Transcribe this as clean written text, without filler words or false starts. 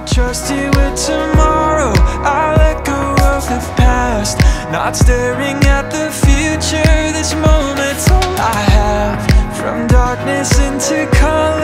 trust you with tomorrow. I let go of the past, not staring at the future. This moment's all I have. From darkness into color,